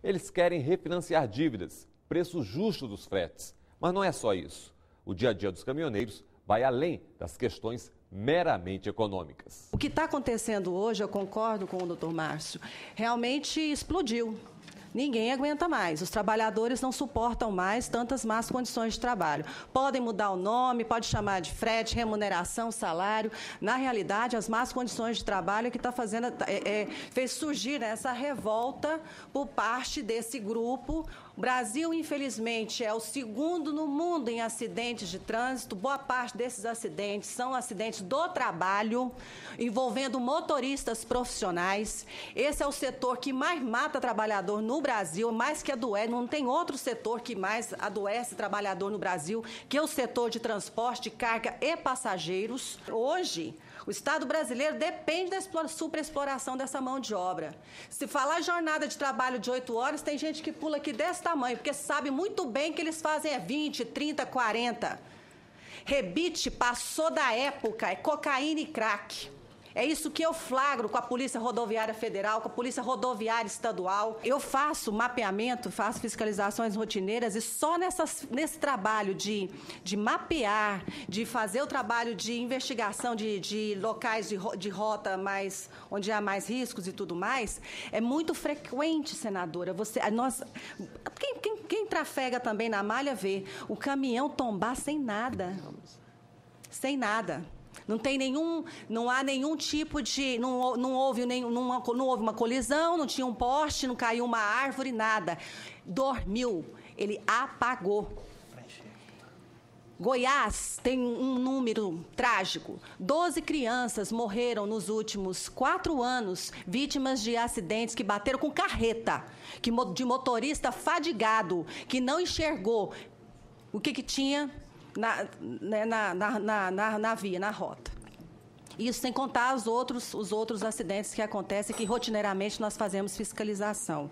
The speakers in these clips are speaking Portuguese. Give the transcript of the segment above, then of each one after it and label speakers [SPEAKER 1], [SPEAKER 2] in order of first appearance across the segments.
[SPEAKER 1] Eles querem refinanciar dívidas, preço justo dos fretes. Mas não é só isso. O dia a dia dos caminhoneiros vai além das questões meramente econômicas.
[SPEAKER 2] O que está acontecendo hoje, eu concordo com o doutor Márcio, realmente explodiu. Ninguém aguenta mais. Os trabalhadores não suportam mais tantas más condições de trabalho. Podem mudar o nome, pode chamar de frete, remuneração, salário. Na realidade, as más condições de trabalho é que está fazendo, fez surgir essa revolta por parte desse grupo. O Brasil, infelizmente, é o segundo no mundo em acidentes de trânsito. Boa parte desses acidentes são acidentes do trabalho, envolvendo motoristas profissionais. Esse é o setor que mais mata trabalhador no Brasil, mais que adoece. Não tem outro setor que mais adoece trabalhador no Brasil, que é o setor de transporte de carga e passageiros. Hoje, o Estado brasileiro depende da superexploração dessa mão de obra. Se falar jornada de trabalho de 8 horas, tem gente que pula aqui desse tamanho, porque sabe muito bem que eles fazem 20, 30, 40. Rebite passou da época, é cocaína e crack. É isso que eu flagro com a Polícia Rodoviária Federal, com a Polícia Rodoviária Estadual. Eu faço mapeamento, faço fiscalizações rotineiras e só nesse trabalho de mapear, de fazer o trabalho de investigação de locais de rota mais, onde há mais riscos e tudo mais, é muito frequente, senadora. Quem trafega também na malha vê o caminhão tombar sem nada. Sem nada. Não há nenhum tipo de... Não houve uma colisão, não tinha um poste, não caiu uma árvore, nada. Dormiu, ele apagou. Goiás tem um número trágico. 12 crianças morreram nos últimos 4 anos, vítimas de acidentes que bateram com carreta, de motorista fadigado, que não enxergou o que tinha na via, na rota. Isso sem contar os outros acidentes que acontecem, que rotineiramente nós fazemos fiscalização.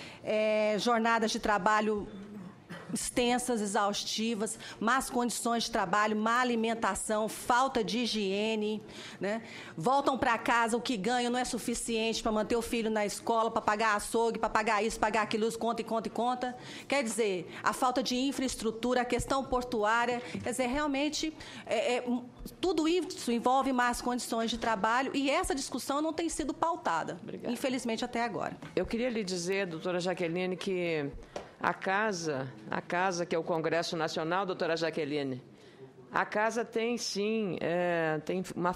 [SPEAKER 2] Jornadas de trabalho extensas, exaustivas, más condições de trabalho, má alimentação, falta de higiene, né? Voltam para casa, o que ganham não é suficiente para manter o filho na escola, para pagar açougue, para pagar isso, pagar aquilo, conta. Quer dizer, a falta de infraestrutura, a questão portuária, quer dizer, realmente, tudo isso envolve más condições de trabalho e essa discussão não tem sido pautada, infelizmente, até agora.
[SPEAKER 3] Eu queria lhe dizer, doutora Jaqueline, que a casa, que é o Congresso Nacional, doutora Jaqueline, a casa tem, sim, tem uma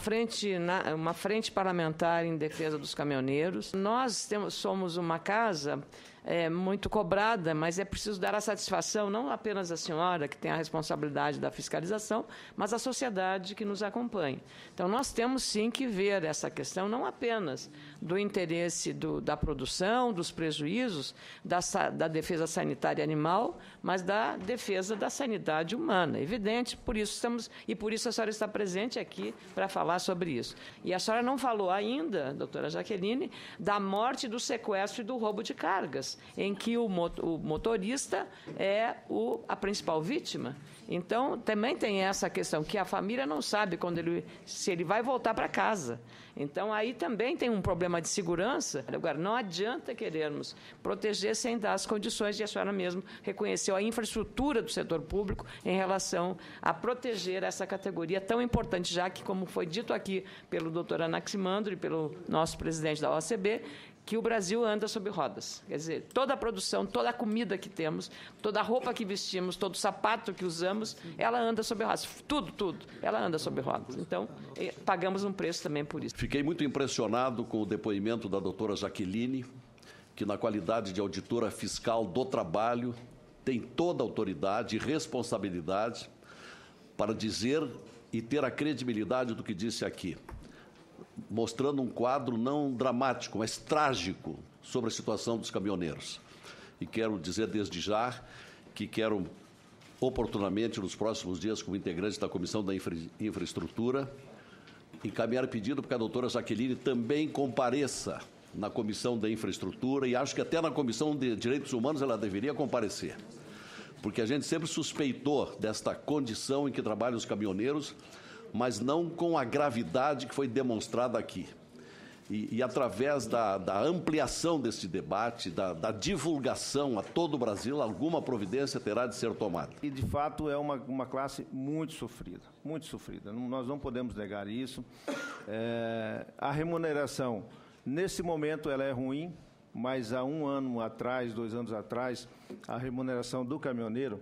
[SPEAKER 3] frente parlamentar em defesa dos caminhoneiros. Nós somos uma casa muito cobrada, mas é preciso dar a satisfação, não apenas à senhora, que tem a responsabilidade da fiscalização, mas à sociedade que nos acompanha. Então, nós temos, sim, que ver essa questão, não apenas do interesse da produção, dos prejuízos, da defesa sanitária animal, mas da defesa da sanidade humana. Evidente, por isso a senhora está presente aqui para falar sobre isso. E a senhora não falou ainda, doutora Jaqueline, da morte, do sequestro e do roubo de cargas, em que o motorista é a principal vítima. Então, também tem essa questão, que a família não sabe se ele vai voltar para casa. Então, aí também tem um problema de segurança. Agora, não adianta querermos proteger sem dar as condições, e a senhora mesmo reconheceu a infraestrutura do setor público em relação a proteger essa categoria tão importante, já que, como foi dito aqui pelo doutor Anaximandro e pelo nosso presidente da OACB, que o Brasil anda sobre rodas. Quer dizer, toda a produção, toda a comida que temos, toda a roupa que vestimos, todo o sapato que usamos, ela anda sobre rodas. Tudo, ela anda sobre rodas. Então, pagamos um preço também por isso.
[SPEAKER 4] Fiquei muito impressionado com o depoimento da doutora Jaqueline, que na qualidade de auditora fiscal do trabalho, tem toda a autoridade e responsabilidade para dizer e ter a credibilidade do que disse aqui, mostrando um quadro não dramático, mas trágico sobre a situação dos caminhoneiros. E quero dizer desde já que quero oportunamente, nos próximos dias, como integrante da Comissão da Infraestrutura, encaminhar pedido para que a doutora Jaqueline também compareça na Comissão da Infraestrutura, e acho que até na Comissão de Direitos Humanos ela deveria comparecer, porque a gente sempre suspeitou desta condição em que trabalham os caminhoneiros, mas não com a gravidade que foi demonstrada aqui. e através da ampliação deste debate, da divulgação a todo o Brasil, alguma providência terá de ser tomada.
[SPEAKER 5] E, de fato, é uma classe muito sofrida, muito sofrida. Nós não podemos negar isso. A remuneração, nesse momento, ela é ruim, mas há 1 ano atrás, 2 anos atrás, a remuneração do caminhoneiro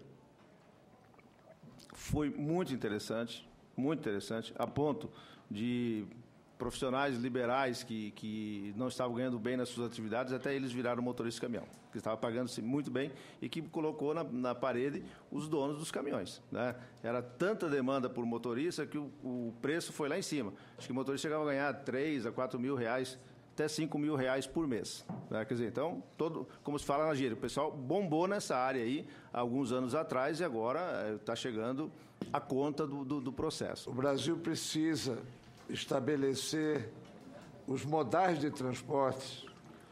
[SPEAKER 5] foi muito interessante, a ponto de profissionais liberais que não estavam ganhando bem nas suas atividades, até eles viraram motorista de caminhão, que estava pagando-se muito bem e que colocou na parede os donos dos caminhões, né? Era tanta demanda por motorista que o preço foi lá em cima. Acho que o motorista chegava a ganhar 3 a 4 mil reais, até 5 mil reais por mês, né? Quer dizer, então, como se fala na gíria, o pessoal bombou nessa área aí há alguns anos atrás e agora está chegando a conta do processo.
[SPEAKER 6] O Brasil precisa estabelecer os modais de transporte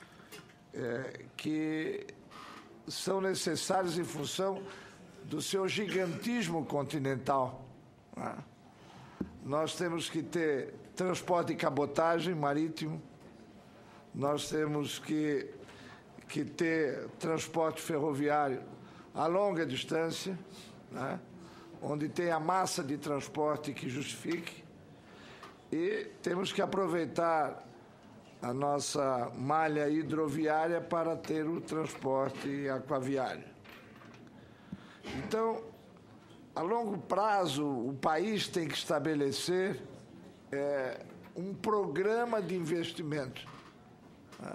[SPEAKER 6] que são necessários em função do seu gigantismo continental, né? Nós temos que ter transporte e cabotagem marítimo, nós temos que ter transporte ferroviário a longa distância, né? Onde tem a massa de transporte que justifique, e temos que aproveitar a nossa malha hidroviária para ter o transporte aquaviário. Então, a longo prazo, o país tem que estabelecer um programa de investimento, né?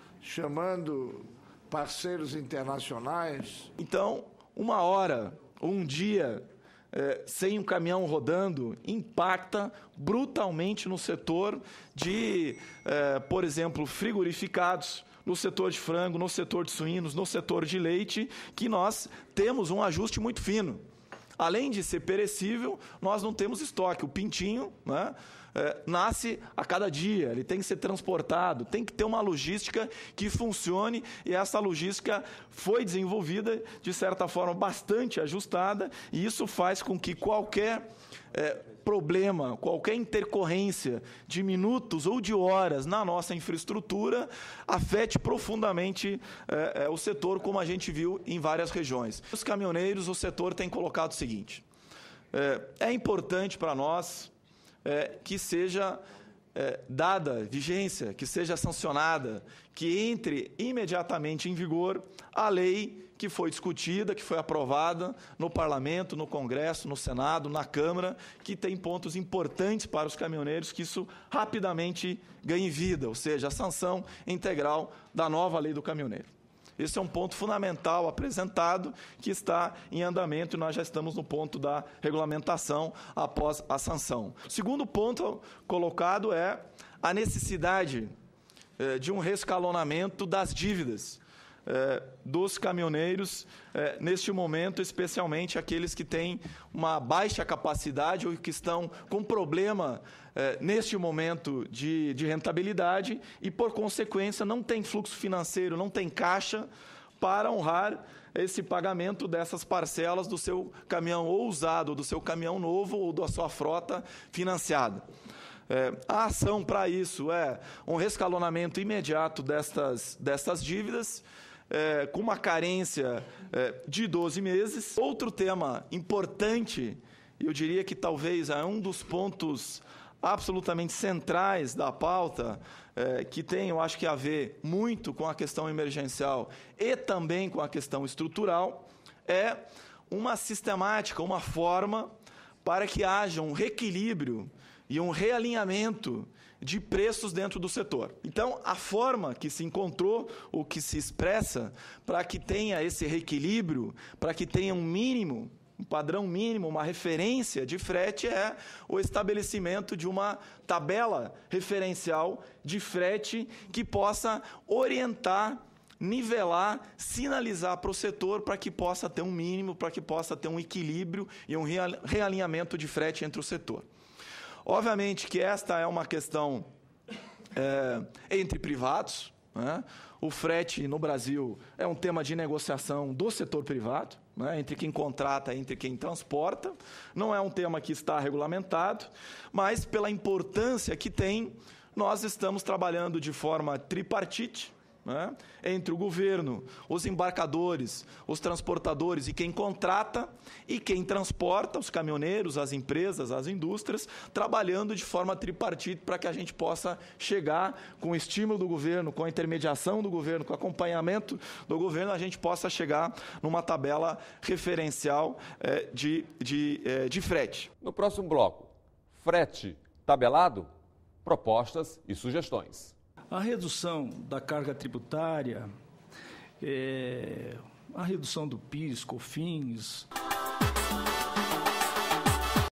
[SPEAKER 6] Chamando parceiros internacionais.
[SPEAKER 7] Então, 1 hora, 1 dia sem um caminhão rodando impacta brutalmente no setor de, por exemplo, frigorificados, no setor de frango, no setor de suínos, no setor de leite, que nós temos um ajuste muito fino. Além de ser perecível, nós não temos estoque. O pintinho, né, nasce a cada dia, ele tem que ser transportado, tem que ter uma logística que funcione, e essa logística foi desenvolvida, de certa forma, bastante ajustada, e isso faz com que qualquer problema, qualquer intercorrência de minutos ou de horas na nossa infraestrutura afete profundamente o setor, como a gente viu em várias regiões. Os caminhoneiros, o setor tem colocado o seguinte: é importante para nós que seja dada vigência, que seja sancionada, que entre imediatamente em vigor a lei que foi discutida, que foi aprovada no Parlamento, no Congresso, no Senado, na Câmara, que tem pontos importantes para os caminhoneiros, que isso rapidamente ganhe vida, ou seja, a sanção integral da nova lei do caminhoneiro. Esse é um ponto fundamental apresentado, que está em andamento, e nós já estamos no ponto da regulamentação após a sanção. O segundo ponto colocado é a necessidade de um rescalonamento das dívidas dos caminhoneiros, neste momento, especialmente aqueles que têm uma baixa capacidade ou que estão com problema neste momento de rentabilidade e, por consequência, não tem fluxo financeiro, não tem caixa para honrar esse pagamento dessas parcelas do seu caminhão ou usado, do seu caminhão novo ou da sua frota financiada. A ação para isso é um rescalonamento imediato destas dívidas, com uma carência de 12 meses. Outro tema importante, eu diria que talvez é um dos pontos absolutamente centrais da pauta, que tem, eu acho que, a ver muito com a questão emergencial e também com a questão estrutural, é uma sistemática, uma forma para que haja um reequilíbrio e um realinhamento de preços dentro do setor. Então, a forma que se encontrou, ou que se expressa, para que tenha esse reequilíbrio, para que tenha um mínimo, um padrão mínimo, uma referência de frete, é o estabelecimento de uma tabela referencial de frete que possa orientar, nivelar, sinalizar para o setor, para que possa ter um mínimo, para que possa ter um equilíbrio e um realinhamento de frete entre o setor. Obviamente que esta é uma questão entre privados, né? O frete no Brasil é um tema de negociação do setor privado, né? Entre quem contrata e entre quem transporta. Não é um tema que está regulamentado, mas pela importância que tem, nós estamos trabalhando de forma tripartite, né, entre o governo, os embarcadores, os transportadores e quem contrata e quem transporta, os caminhoneiros, as empresas, as indústrias, trabalhando de forma tripartite para que a gente possa chegar com o estímulo do governo, com a intermediação do governo, com o acompanhamento do governo, a gente possa chegar numa tabela referencial de frete.
[SPEAKER 1] No próximo bloco, frete tabelado, propostas e sugestões.
[SPEAKER 8] A redução da carga tributária, a redução do PIS, COFINS,